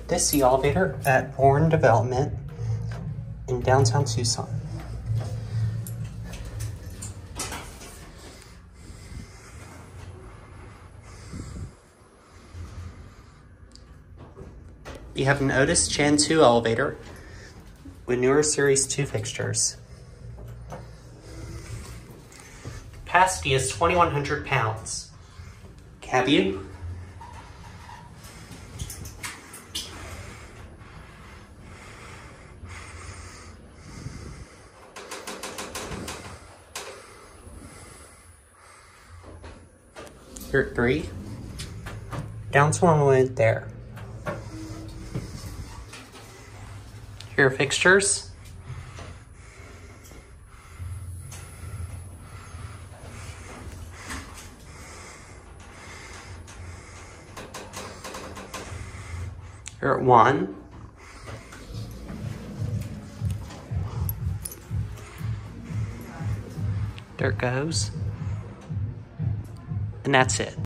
This is the elevator at Bourne Development in downtown Tucson. You have an Otis Gen2 elevator with newer Series 2 fixtures. Capacity is 2,100 pounds. Cab view. Here at 3. Down to one went there. Here are fixtures. Here at 1. There it goes. And that's it.